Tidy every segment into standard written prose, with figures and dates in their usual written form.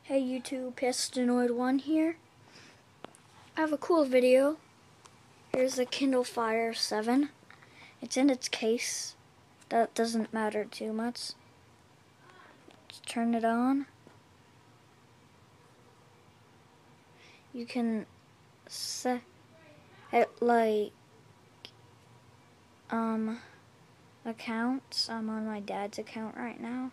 Hey YouTube, Pistinoid1 here. I have a cool video. Here's the Kindle Fire 7. It's in its case. That doesn't matter too much. Let's turn it on. You can set it like accounts. I'm on my dad's account right now.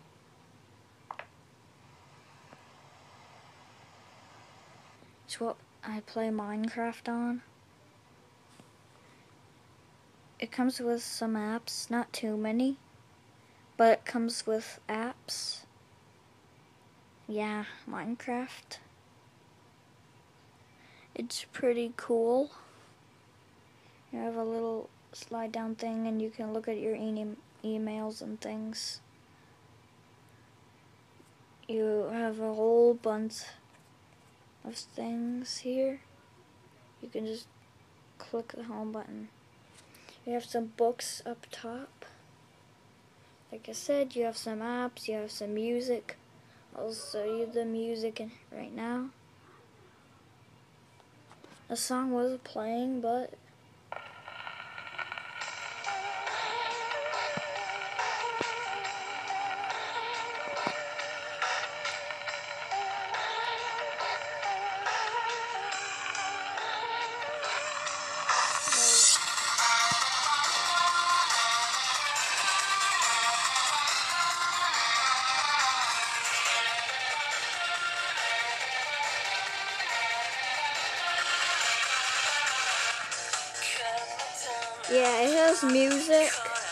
It's what I play Minecraft on. It comes with some apps, not too many, but it comes with apps. Yeah, Minecraft. It's pretty cool. You have a little slide down thing and you can look at your emails and things. You have a whole bunch of things here. You can just click the home button. You have some books up top. Like I said, you have some apps, you have some music. I'll show you the music right now. The song was playing, but yeah, it has music.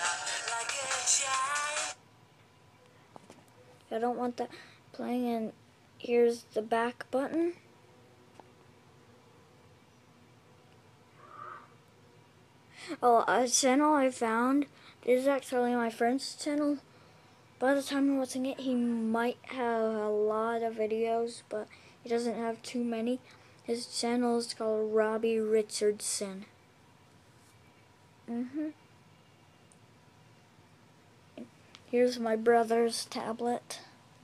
I don't want that playing, and here's the back button. Oh, a channel I found. This is actually my friend's channel. By the time you're watching it, he might have a lot of videos, but he doesn't have too many. His channel is called Robbie Richardson. Here's my brother's tablet.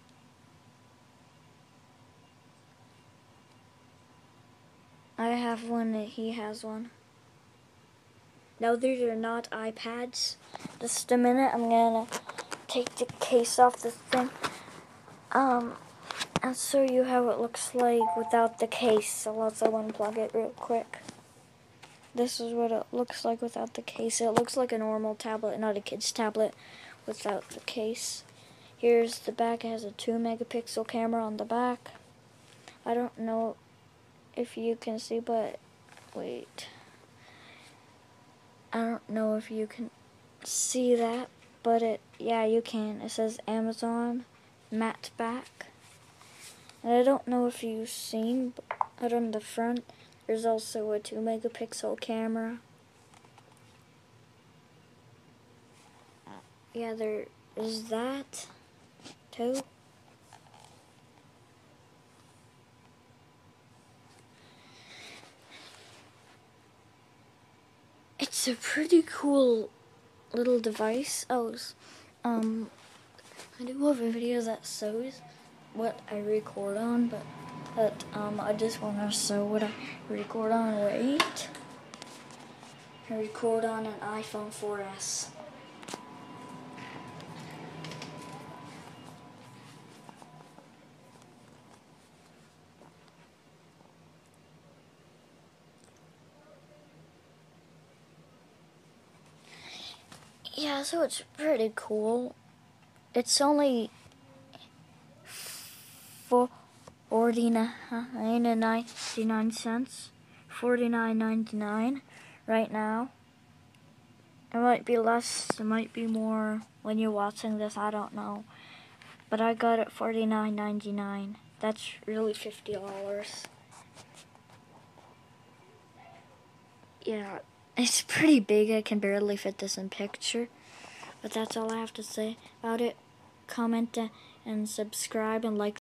I have one, he has one. No, these are not iPads. Just a minute, I'm gonna take the case off this thing. And show you how it looks like without the case. So let's unplug it real quick. This is what it looks like without the case. It looks like a normal tablet, not a kid's tablet without the case. Here's the back. It has a 2-megapixel camera on the back. I don't know if you can see, but wait. I don't know if you can see that, but yeah, you can. It says Amazon matte back. And I don't know if you've seen, but on the front, there's also a 2-megapixel camera. Yeah, there is that too. It's a pretty cool little device. I do have a video that shows what I record on, but I just want to show what I record on. Wait. I record on an iPhone 4S. Yeah, so it's pretty cool. It's only $49.99, $49.99 right now. It might be less, it might be more when you're watching this, I don't know. But I got it $49.99. That's really $50. Yeah, it's pretty big. I can barely fit this in picture. But that's all I have to say about it. Comment and subscribe and like